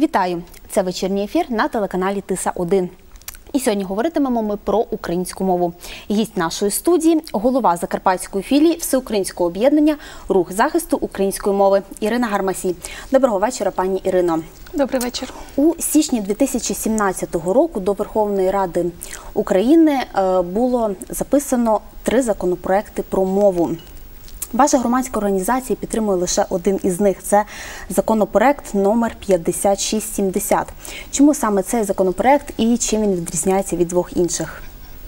Вітаю! Це вечірній ефір на телеканалі Тиса-1. І сьогодні говоритимемо ми про українську мову. Гість нашої студії – голова Закарпатської філії Всеукраїнського об'єднання «Рух захисту української мови» Ірина Гармасій. Доброго вечора, пані Ірино. Добрий вечір. У січні 2017 року до Верховної Ради України було записано 3 законопроекти про мову. Ваша громадська організація підтримує лише один із них – це законопроект номер 5670. Чому саме цей законопроект і чим він відрізняється від 2 інших?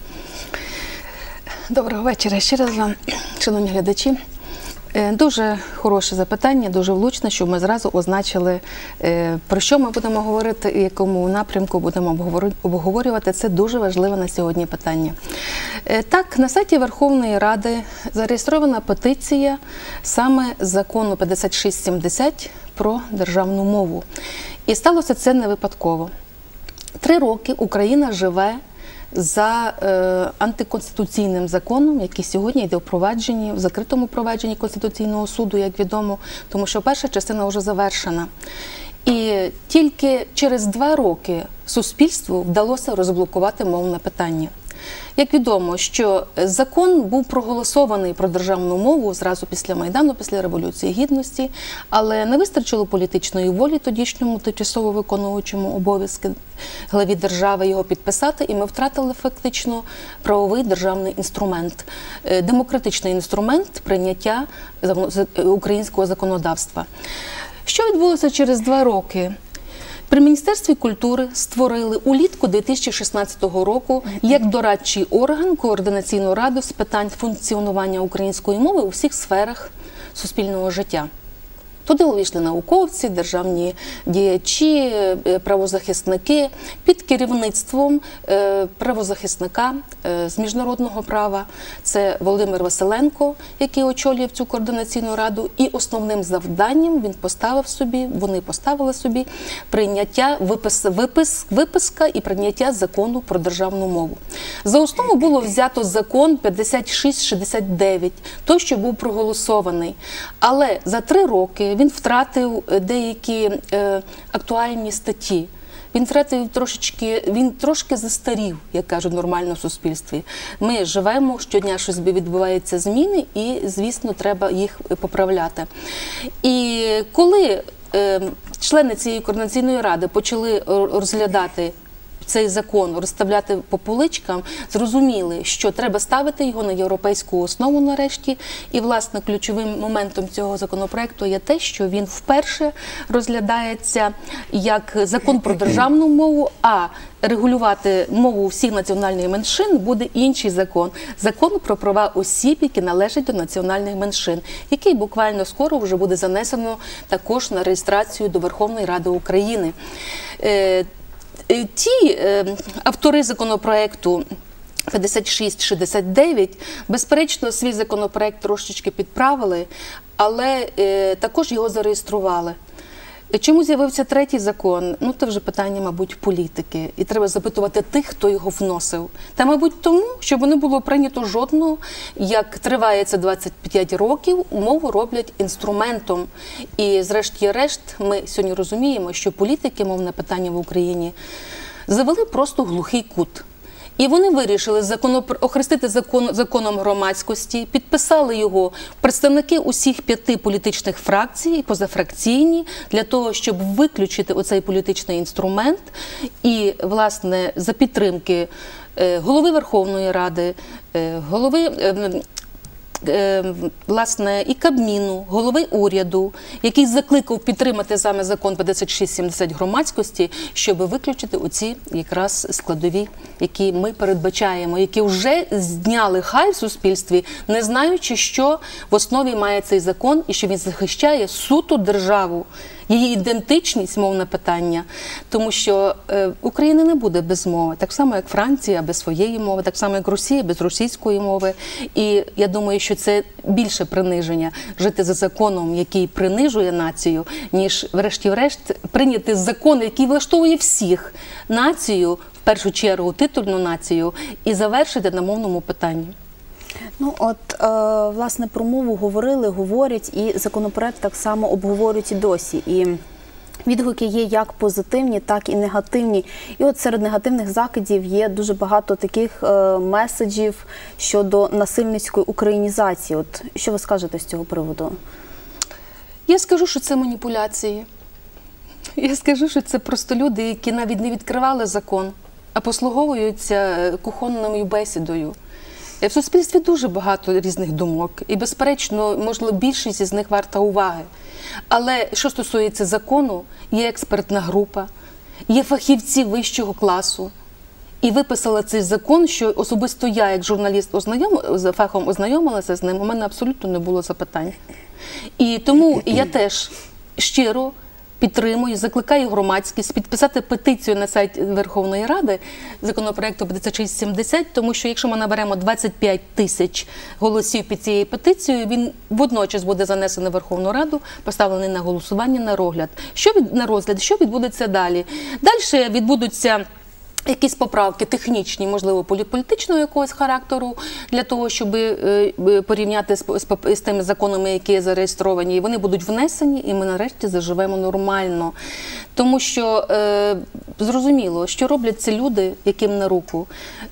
Доброго вечора ще раз вам, шановні глядачі. Дуже хороше запитання, дуже влучне, щоб ми зразу означили, про що ми будемо говорити і якому напрямку будемо обговорювати. Це дуже важливе на сьогодні питання. Так, на сайті Верховної Ради зареєстрована петиція саме закону 5670 про державну мову. І сталося це не випадково. 3 роки Україна живе за антиконституційним законом, який сьогодні йде в закритому провадженні Конституційного суду, як відомо, тому що перша частина вже завершена. І тільки через 2 роки суспільству вдалося розблокувати мовне питання. Як відомо, що закон був проголосований про державну мову зразу після Майдану, після Революції Гідності, але не вистачило політичної волі тодішньому тимчасово виконуючому обов'язки главі держави його підписати, і ми втратили фактично правовий державний інструмент, демократичний інструмент прийняття українського законодавства. Що відбулося через 2 роки? При Міністерстві культури створили улітку 2016 року як дорадчий орган координаційну раду з питань функціонування української мови у всіх сферах суспільного життя. Туди увійшли науковці, державні діячі, правозахисники під керівництвом правозахисника з міжнародного права. Це Володимир Василенко, який очолює цю координаційну раду. І основним завданням вони поставили собі прийняття, виписка і прийняття закону про державну мову. За основу було взято закон 5669, той, що був проголосований. Але за 3 роки він втратив деякі актуальні статті. Він трошки застарів, як кажуть, нормально в суспільстві. Ми живемо, щодня щось відбуваються зміни і, звісно, треба їх поправляти. І коли члени цієї координаційної ради почали розглядати цей закон, розставляти по поличкам, зрозуміли, що треба ставити його на європейську основу нарешті. І, власне, ключовим моментом цього законопроекту є те, що він вперше розглядається як закон про державну мову, а регулювати мову всіх національних меншин буде інший закон. Закон про права осіб, які належать до національних меншин, який буквально скоро вже буде занесено також на реєстрацію до Верховної Ради України. Ті автори законопроекту 5669, безперечно, свій законопроект трошечки підправили, але також його зареєстрували. Чому з'явився 3-й закон? Ну, це вже питання, мабуть, політики. І треба запитувати тих, хто його вносив. Та, мабуть, тому, щоб не було прийнято жодного, як триває це 25 років, мову роблять інструментом. І, зрешті-решт, ми сьогодні розуміємо, що політики мовне питання в Україні завели просто глухий кут. І вони вирішили охрестити законом громадськості, підписали його представники усіх 5 політичних фракцій і позафракційні, для того, щоб виключити оцей політичний інструмент. І, власне, за підтримки голови Верховної Ради, власне, і Кабміну, голови уряду, який закликав підтримати саме закон 5670 громадськості, щоб виключити оці якраз складові, які ми передбачаємо, які вже зняли хай в суспільстві, не знаючи, що в основі має цей закон і що він захищає суто державу, її ідентичність, мовне питання, тому що Україна не буде без мови, так само, як Франція без своєї мови, так само, як Росія без російської мови. І я думаю, що це більше приниження жити за законом, який принижує націю, ніж, врешті-решт, прийняти закон, який влаштовує всіх націю, в першу чергу титульну націю, і завершити на мовному питанні. Ну от, власне, про мову говорили, говорять, і законопроект так само обговорюють і досі. І Відгуки є як позитивні, так і негативні. І от серед негативних закидів є дуже багато таких меседжів щодо насильницької українізації. От що ви скажете з цього приводу? Я скажу, що це маніпуляції. Я скажу, що це просто люди, які навіть не відкривали закон, а послуговуються кухонною бесідою. В суспільстві дуже багато різних думок, і, безперечно, можливо, більшість із них варта уваги. Але що стосується закону, є експертна група, є фахівці вищого класу, і виписала цей закон, що особисто я, як журналіст, за фахом ознайомилася з ним, у мене абсолютно не було запитань. І тому я теж щиро підтримую, закликаю громадськість підписати петицію на сайті Верховної Ради законопроекту 5670, тому що якщо ми наберемо 25 тисяч голосів під цією петицією, він водночас буде занесений в Верховну Раду, поставлений на голосування, на розгляд. Що відбудеться далі? Далі відбудуться якісь поправки технічні, можливо, політичного якогось характеру, для того, щоб порівняти з тими законами, які зареєстровані. І вони будуть внесені, і ми нарешті заживемо нормально. Тому що зрозуміло, що роблять ці люди, яким на руку.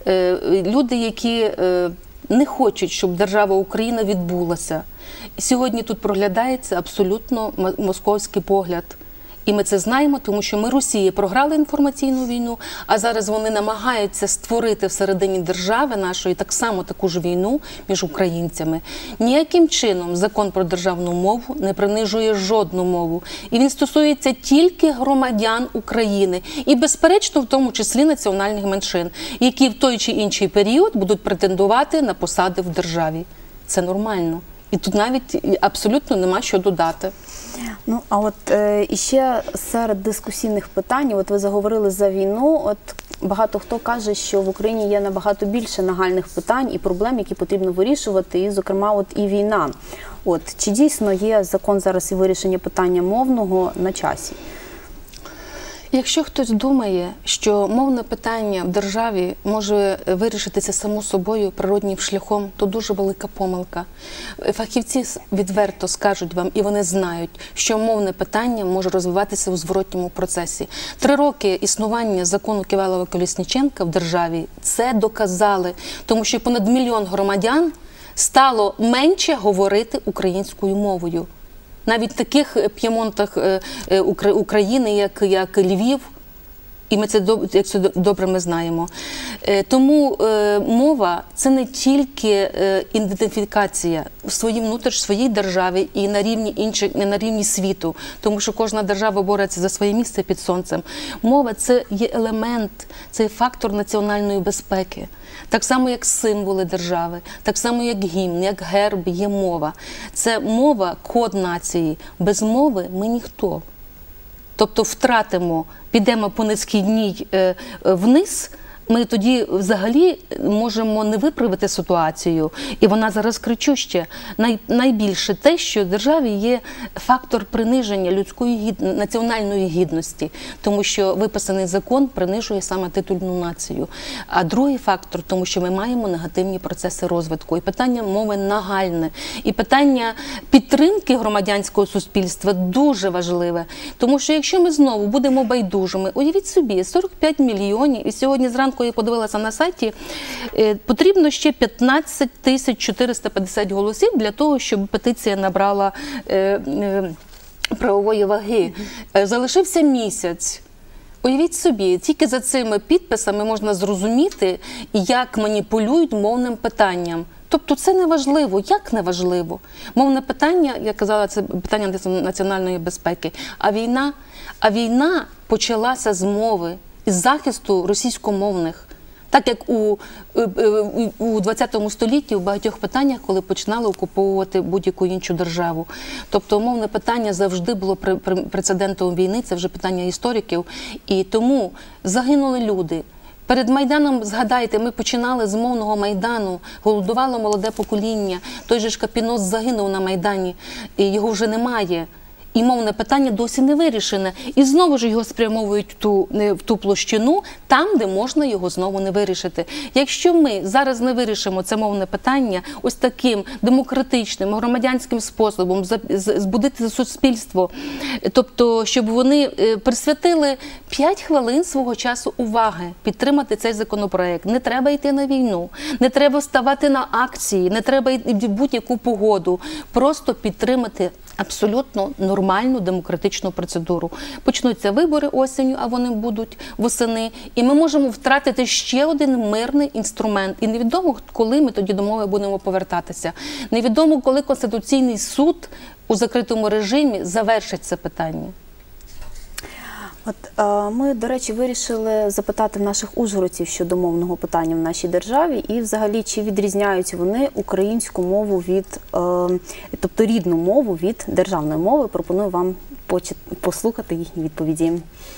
Люди, які не хочуть, щоб держава Україна відбулася. І сьогодні тут проглядається абсолютно московський погляд. І ми це знаємо, тому що ми, Росії, програли інформаційну війну, а зараз вони намагаються створити всередині держави нашої так само таку ж війну між українцями. Ніяким чином закон про державну мову не принижує жодну мову. І він стосується тільки громадян України. І, безперечно, в тому числі національних меншин, які в той чи інший період будуть претендувати на посади в державі. Це нормально. І тут навіть абсолютно нема що додати. Ну, а от іще серед дискусійних питань, от ви заговорили за війну, от багато хто каже, що в Україні є набагато більше нагальних питань і проблем, які потрібно вирішувати, і, зокрема, от і війна. От, чи дійсно є закон зараз і вирішення питання мовного на часі? Якщо хтось думає, що мовне питання в державі може вирішитися само собою природнім шляхом, то дуже велика помилка. Фахівці відверто скажуть вам, і вони знають, що мовне питання може розвиватися у зворотньому процесі. 3 роки існування закону Ківалова-Колесніченка в державі це доказали, тому що понад 1 мільйон громадян стало менше говорити українською мовою. Навіть в таких п'ємонтах України, як Львів, і ми це добре ми знаємо. Тому мова – це не тільки ідентифікація в своїй державі і на рівні світу, тому що кожна держава бореться за своє місце під сонцем. Мова – це є елемент, це є фактор національної безпеки. Так само, як символи держави, так само, як гімн, як герб, є мова. Це мова – код нації. Без мови ми ніхто. Тобто втратимо, підемо по низькій вниз, ми тоді взагалі можемо не виправити ситуацію. І вона зараз кричуща. Найбільше те, що в державі є фактор приниження національної гідності, тому що виписаний закон принижує саме титульну націю. А другий фактор, тому що ми маємо негативні процеси розвитку. І питання мови нагальне. І питання підтримки громадянського суспільства дуже важливе. Тому що якщо ми знову будемо байдужими, уявіть собі, 45 мільйонів, і сьогодні зранку я подивилася на сайті, потрібно ще 15 450 голосів для того, щоб петиція набрала правової ваги. Залишився місяць. Уявіть собі, тільки за цими підписами можна зрозуміти, як маніпулюють мовним питанням. Тобто це не важливо. Як не важливо? Мовне питання, я казала, це питання національної безпеки. А війна почалася з мови, із захисту російськомовних. Так як у 20 столітті в багатьох питаннях, коли починали окуповувати будь-яку іншу державу. Тобто мовне питання завжди було прецедентом війни, це вже питання істориків. І тому загинули люди. Перед Майданом, згадайте, ми починали з мовного Майдану, голодувало молоде покоління. Той же ж Капінос загинув на Майдані, і його вже немає. І мовне питання досі не вирішене. І знову ж його спрямовують в ту площину, там, де можна його знову не вирішити. Якщо ми зараз не вирішимо це мовне питання ось таким демократичним, громадянським способом, збудити суспільство, тобто, щоб вони присвятили 5 хвилин свого часу уваги, підтримати цей законопроект. Не треба йти на війну, не треба ставати на акції, не треба йти в будь-яку погоду. Просто підтримати абсолютно нормальну демократичну процедуру. Почнуться вибори осінню, а вони будуть восени, і ми можемо втратити ще один мирний інструмент. І невідомо, коли ми тоді до мови будемо повертатися. Невідомо, коли Конституційний суд у закритому режимі завершить це питання. Ми, до речі, вирішили запитати наших ужгородців щодо мовного питання в нашій державі і взагалі, чи відрізняють вони українську мову тобто рідну мову від державної мови. Пропоную вам послухати їхні відповіді.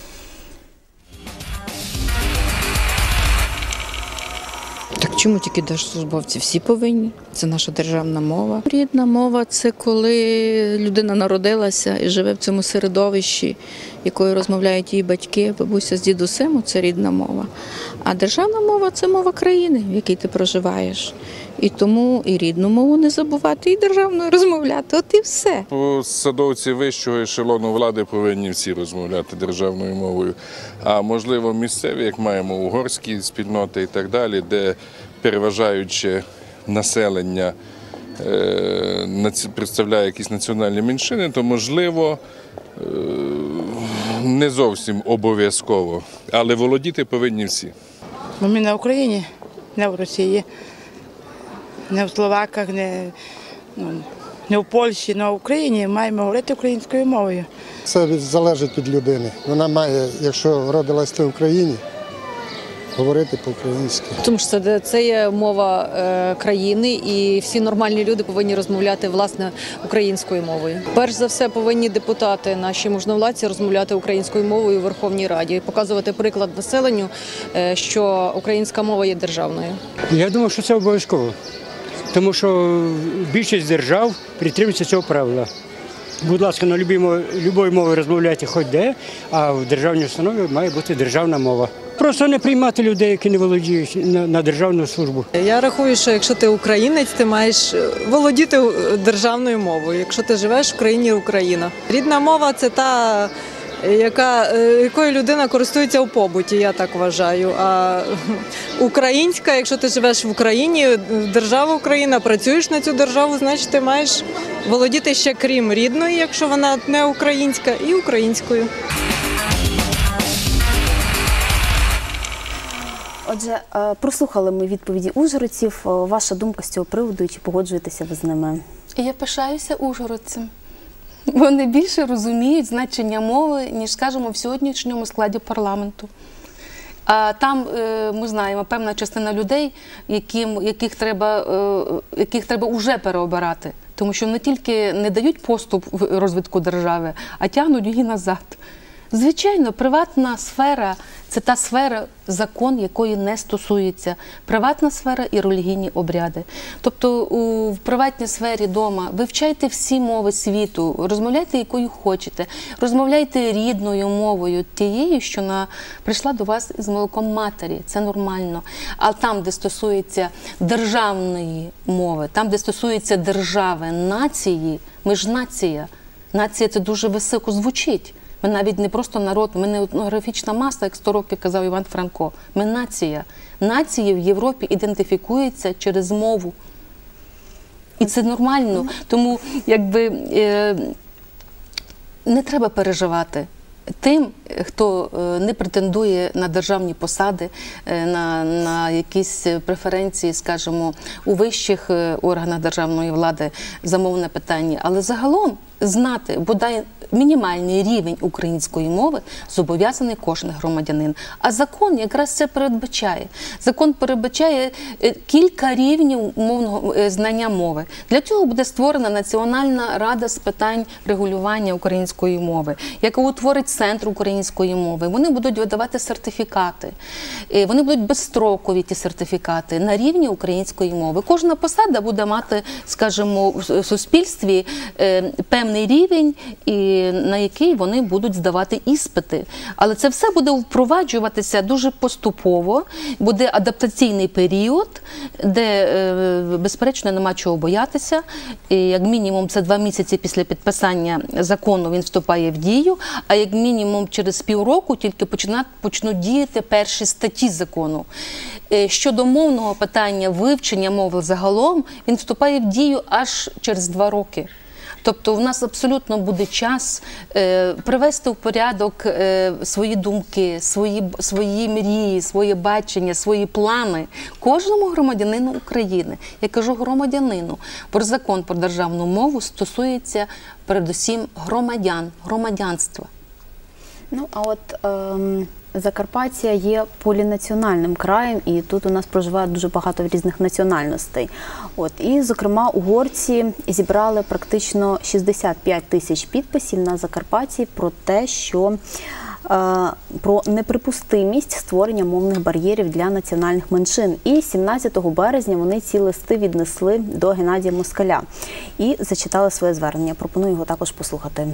Так чому тільки держслужбовці? Всі повинні. Це наша державна мова. Рідна мова – це коли людина народилася і живе в цьому середовищі, якою розмовляють її батьки, бабуся з дідусем – це рідна мова. А державна мова – це мова країни, в якій ти проживаєш. І тому і рідну мову не забувати, і державною розмовляти. От і все. Посадовці вищого ешелону влади повинні всі розмовляти державною мовою. А можливо місцеві, як маємо угорські спільноти і так далі, де переважаюче населення представляє якісь національні меншини, то можливо не зовсім обов'язково, але володіти повинні всі. Бо ми на Україні, не в Росії, не в Словаках, не в Польщі, але в Україні маємо говорити українською мовою. Це залежить від людини. Вона має, якщо родилась в Україні, говорити по-українськи. Тому що це є мова країни, і всі нормальні люди повинні розмовляти, власне, українською мовою. Перш за все, повинні депутати, наші можновладці, розмовляти українською мовою у Верховній Раді і показувати приклад населенню, що українська мова є державною. Я думаю, що це обов'язково, тому що більшість держав притримуються цього правила. Будь ласка, на будь-якій мові розмовляйте хоч де, а в державній установі має бути державна мова. Просто не приймати людей, які не володіють, на державну службу. Я рахую, що якщо ти українець, ти маєш володіти державною мовою. Якщо ти живеш в країні Україна. Рідна мова – це та, якою людина користується у побуті, я так вважаю. А українська, якщо ти живеш в Україні, держава Україна, працюєш на цю державу, значить ти маєш володіти ще крім рідної, якщо вона не українська, і українською. Отже, прослухали ми відповіді ужгородців. Ваша думка з цього приводу, чи погоджуєтеся ви з ними? Я пишаюся ужгородцем. Вони більше розуміють значення мови, ніж, скажімо, в сьогоднішньому складі парламенту. А там, ми знаємо, певна частина людей, яких треба вже переобирати. Тому що не тільки не дають поступ в розвитку держави, а тягнуть її назад. Звичайно, приватна сфера – це та сфера, закон якої не стосується. Приватна сфера і релігійні обряди. Тобто в приватній сфері вдома вивчайте всі мови світу, розмовляйте якою хочете, розмовляйте рідною мовою, тією, що прийшла до вас з молоком матері. Це нормально. А там, де стосується державної мови, там, де стосується держави, нації, ми ж нація. Нація – це дуже високо звучить. Ми навіть не просто народ, ми не етнографічна маса, як 100 років казав Іван Франко. Ми нація. Нації в Європі ідентифікуються через мову. І це нормально. Тому не треба переживати тим, хто не претендує на державні посади, на якісь преференції, скажімо, у вищих органах державної влади за мовне питання. Але загалом знати, бодай мінімальний рівень української мови зобов'язаний кожен громадянин. А закон якраз це передбачає. Закон передбачає кілька рівнів знання мови. Для цього буде створена Національна рада з питань регулювання української мови, яка утворить Центр української мови. Вони будуть видавати сертифікати. Вони будуть безстрокові, ті сертифікати, на рівні української мови. Кожна посада буде мати, скажімо, в суспільстві певний рівень і на який вони будуть здавати іспити. Але це все буде впроваджуватися дуже поступово, буде адаптаційний період, де, безперечно, нема чого боятися. І, як мінімум, це 2 місяці після підписання закону він вступає в дію, а як мінімум через півроку тільки почнуть діяти перші статті закону. Щодо мовного питання, вивчення мови загалом, він вступає в дію аж через 2 роки. Тобто в нас абсолютно буде час привести в порядок свої думки, свої мрії, своє бачення, свої плани кожному громадянину України. Я кажу громадянину, бо закон про державну мову стосується передусім громадянства. Ну, а от Закарпаття є полінаціональним краєм, і тут у нас проживає дуже багато різних національностей. І, зокрема, угорці зібрали практично 65 тисяч підписів на Закарпатті про те, що про неприпустимість створення мовних бар'єрів для національних меншин. І 17 березня вони ці листи віднесли до Геннадія Москаля і зачитали своє звернення. Пропоную його також послухати.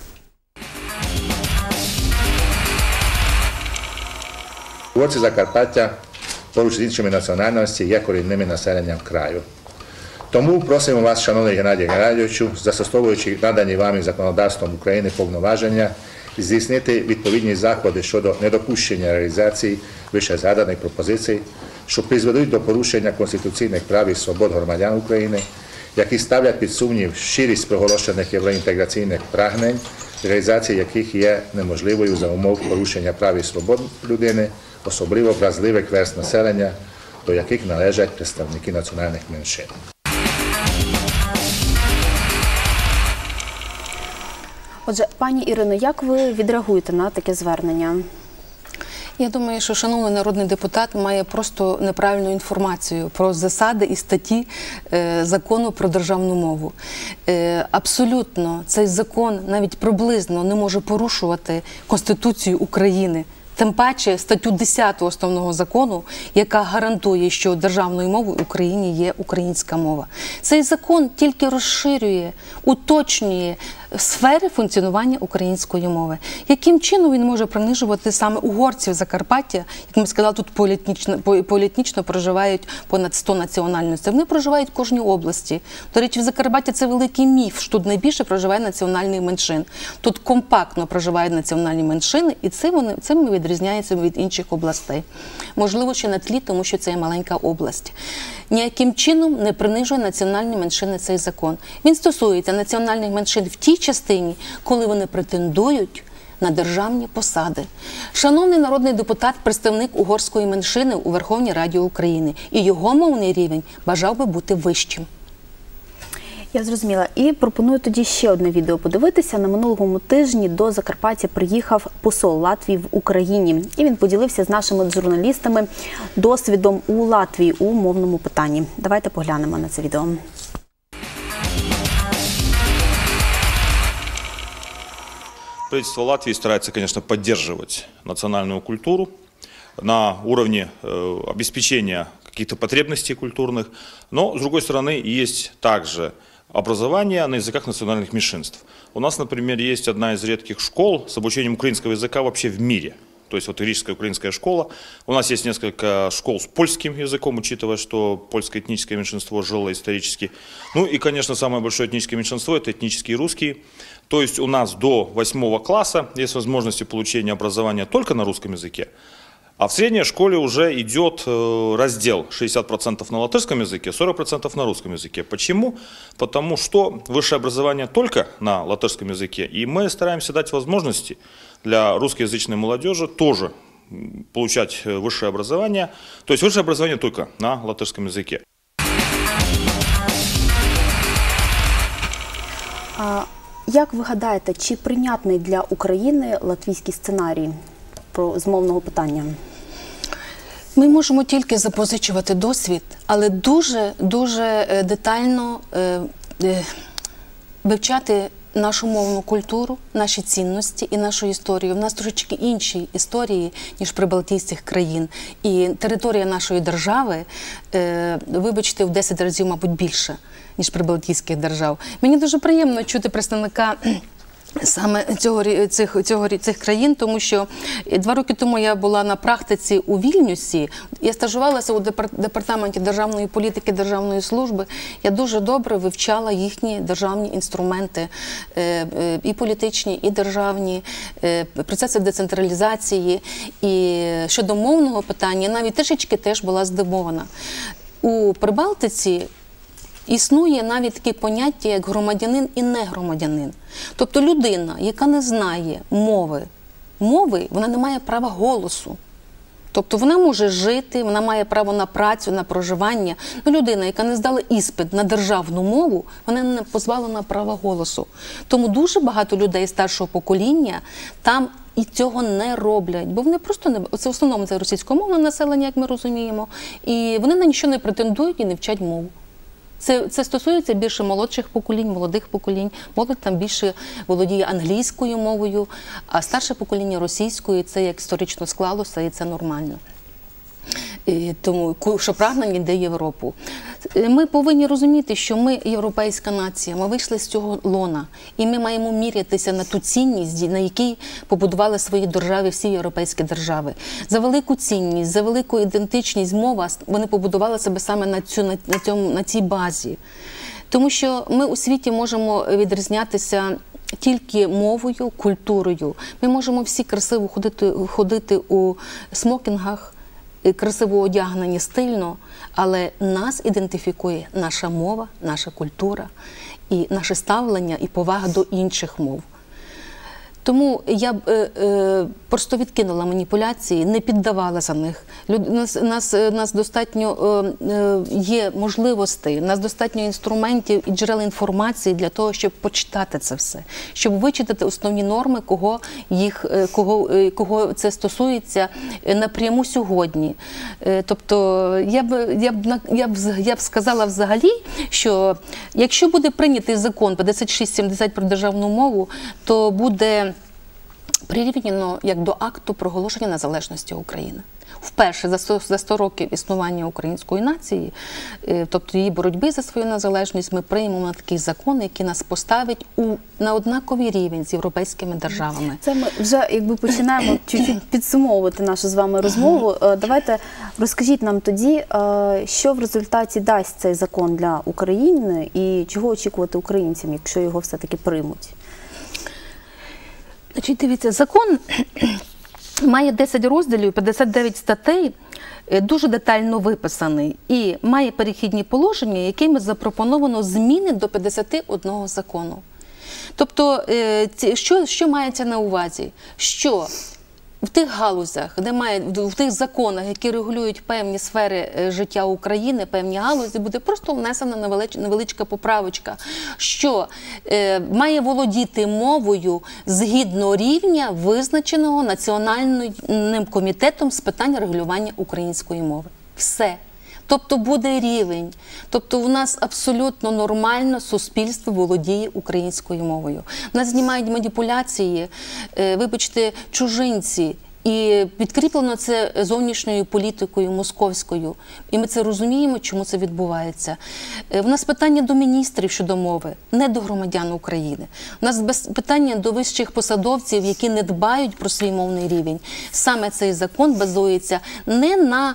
Угорці Закарпаття поруч з іншими національностями є корінними населенням краю. Тому просимо вас, шановний Геннадій Геннадійовичу, застосовуючи надані вами законодавством України повноваження, здійснити відповідні заходи щодо недопущення реалізації вище згаданих пропозицій, що призведуть до порушення конституційних прав і свобод громадян України, які ставлять під сумнів щирість проголошених євроінтеграційних прагнень, реалізація яких є неможливою за умов порушення прав і свобод людини, особливо вразливих верств населення, до яких належать представники національних меншин. Отже, пані Ірино, як ви відреагуєте на таке звернення? Я думаю, що шановний народний депутат має просто неправильну інформацію про засади і статті закону про державну мову. Абсолютно цей закон навіть приблизно не може порушувати Конституцію України. Тим паче статтю 10 основного закону, яка гарантує, що державною мовою в Україні є українська мова. Цей закон тільки розширює, уточнює сфери функціонування української мови. Яким чином він може принижувати саме угорців Закарпаття, як ми сказали, тут поліетнічно проживають понад 100 національностей. Вони проживають в кожній області. До речі, в Закарпатті це великий міф, що тут найбільше проживає національних меншин. Тут компактно проживають національні меншини, і цим ми відрізняється від інших областей. Можливо, ще на тлі, тому що це є маленька область. Ніяким чином не принижує національні меншини цей закон. Він стосується національних меншин в тій частині, коли вони претендують на державні посади. Шановний народний депутат, представник угорської меншини у Верховній Раді України, і його мовний рівень бажав би бути вищим. Я зрозуміла. І пропоную тоді ще одне відео подивитися. На минулому тижні до Закарпаття приїхав посол Латвії в Україні. І він поділився з нашими журналістами досвідом у Латвії у мовному питанні. Давайте поглянемо на це відео. Правительство Латвии старается, конечно, поддерживать национальную культуру на уровне обеспечения каких-то потребностей культурных, но, с другой стороны, есть также образование на языках национальных меньшинств. У нас, например, есть одна из редких школ с обучением украинского языка вообще в мире. То есть вот Рижская украинская школа. У нас есть несколько школ с польским языком, учитывая, что польское этническое меньшинство жило исторически. Ну и, конечно, самое большое этническое меньшинство – это этнические русские. То есть у нас до 8 класса есть возможность получения образования только на русском языке. А в средней школе уже идет раздел 60% на латышском языке, 40% на русском языке. Почему? Потому что высшее образование только на латышском языке. И мы стараемся дать возможности для русскоязычной молодежи тоже получать высшее образование. То есть высшее образование только на латышском языке. Як ви гадаєте, чи прийнятний для України латвійський сценарій з мовного питання? Ми можемо тільки запозичувати досвід, але дуже детально вивчати нашу мовну культуру, наші цінності і нашу історію. У нас трошечки інші історії, ніж прибалтійських країн. І територія нашої держави, вибачте, в 10 разів, мабуть, більше, ніж прибалтійських держав. Мені дуже приємно чути представника саме цих країн, тому що 2 роки тому я була на практиці у Вільнюсі, я стажувалася у департаменті державної політики, державної служби, я дуже добре вивчала їхні державні інструменти, і політичні, і державні, процеси децентралізації, і щодо мовного питання, навіть трішечки теж була здивована. У Прибалтиці існує навіть таке поняття, як громадянин і негромадянин. Тобто людина, яка не знає мови, вона не має права голосу. Тобто вона може жити, вона має право на працю, на проживання. Ну, людина, яка не здала іспит на державну мову, вона не позбавлена права голосу. Тому дуже багато людей старшого покоління там і цього не роблять, бо вони просто не... Це в основному це російськомовне населення, як ми розуміємо, і вони на нічого не претендують і не вчать мову. Це стосується більше молодших поколінь, молодих поколінь. Молодь там більше володіє англійською мовою, а старше покоління російською. Це як історично склалося, і це нормально. Тому, що прагнення йде Європу. Ми повинні розуміти, що ми європейська нація, ми вийшли з цього лона, і ми маємо мірятися на ту цінність, на якій побудували свої держави всі європейські держави. За велику цінність, за велику ідентичність, мова, вони побудували себе саме на цій базі. Тому що ми у світі можемо відрізнятися тільки мовою, культурою. Ми можемо всі красиво ходити у смокінгах, красиво одягнені, стильно, але нас ідентифікує наша мова, наша культура і наше ставлення і повага до інших мов. Тому я просто відкинула маніпуляції, не піддавалася них. Нас достатньо є можливостей, нас достатньо інструментів і джерел інформації для того, щоб почитати це все, щоб вичитати основні норми, кого це стосується напряму сьогодні. Тобто я б сказала взагалі, що якщо буде прийнятий закон 5670 про державну мову, то буде прирівняно як до акту проголошення незалежності України. Вперше за 100 років існування української нації, тобто її боротьби за свою незалежність, ми приймемо такий закон, який нас поставить на однаковий рівень з європейськими державами. Це ми вже якби починаємо чуть-чуть підсумовувати нашу з вами розмову. Давайте розкажіть нам тоді, що в результаті дасть цей закон для України і чого очікувати українцям, якщо його все-таки приймуть? Значить, дивіться, закон має 10 розділів, 59 статей, дуже детально виписаний і має перехідні положення, якими запропоновано зміни до 51 закону. Тобто, що мається на увазі? Що в тих галузях, в тих законах, які регулюють певні сфери життя України, певні галузі, буде просто внесена невеличка поправочка, що має володіти мовою згідно рівня, визначеного Національним комітетом з питань регулювання української мови. Все. Тобто буде рівень. Тобто у нас абсолютно нормально суспільство володіє українською мовою. У нас знімають маніпуляції, вибачте, чужинці. І підкріплено це зовнішньою політикою московською. І ми це розуміємо, чому це відбувається. У нас питання до міністрів щодо мови, не до громадян України. У нас питання до вищих посадовців, які не дбають про свій мовний рівень. Саме цей закон базується не на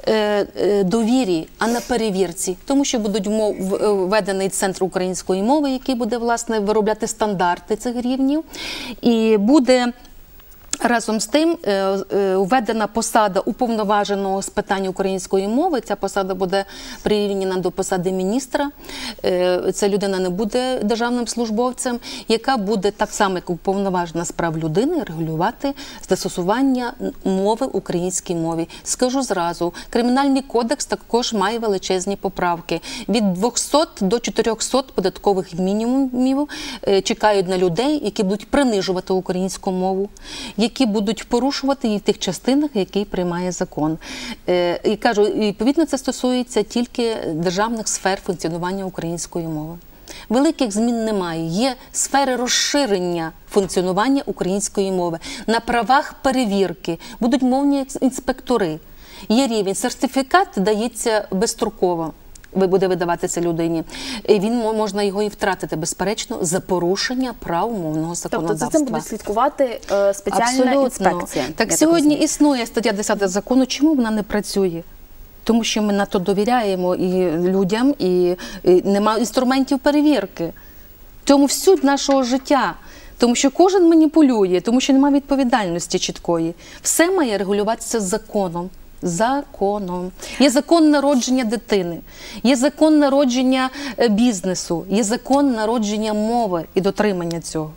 довірі, а на перевірці. Тому що будуть введений центр української мови, який буде, власне, виробляти стандарти цих рівнів. І буде разом з тим введена посада уповноваженого з питань української мови. Ця посада буде прирівняна до посади міністра. Ця людина не буде державним службовцем, яка буде так само, як уповноважена з прав людини, регулювати застосування мови українській мові. Скажу зразу, Кримінальний кодекс також має величезні поправки. Від 200 до 400 податкових мінімумів чекають на людей, які будуть принижувати українську мову, які будуть порушувати її в тих частинах, які приймає закон. І кажу, відповідно, це стосується тільки державних сфер функціонування української мови. Великих змін немає. Є сфери розширення функціонування української мови. На правах перевірки будуть мовні інспектори. Є рівень. Сертифікат дається безстроково. буде видаватися людині, можна його і втратити, безперечно, за порушення прав мовного законодавства. Тобто за цим буде слідкувати спеціальна інспекція? Так сьогодні існує стаття 10 закону. Чому вона не працює? Тому що ми надто довіряємо і людям, і немає інструментів перевірки. Тому всюди нашого життя. Тому що кожен маніпулює, тому що немає відповідальності чіткої. Все має регулюватися законом. Законом. Є закон народження дитини, є закон народження бізнесу, є закон народження мови і дотримання цього.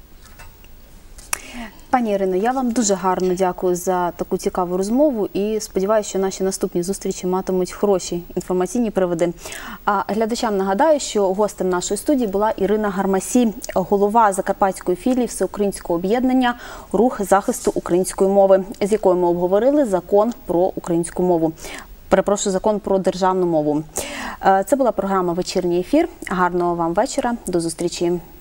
Пані Ірино, я вам дуже гарно дякую за таку цікаву розмову і сподіваюся, що наші наступні зустрічі матимуть хороші інформаційні приводи. А глядачам нагадаю, що гостем нашої студії була Ірина Гармасі, голова Закарпатської філії Всеукраїнського об'єднання «Рух захисту української мови», з якою ми обговорили закон про українську мову. Перепрошую, закон про державну мову. Це була програма «Вечірній ефір». Гарного вам вечора. До зустрічі.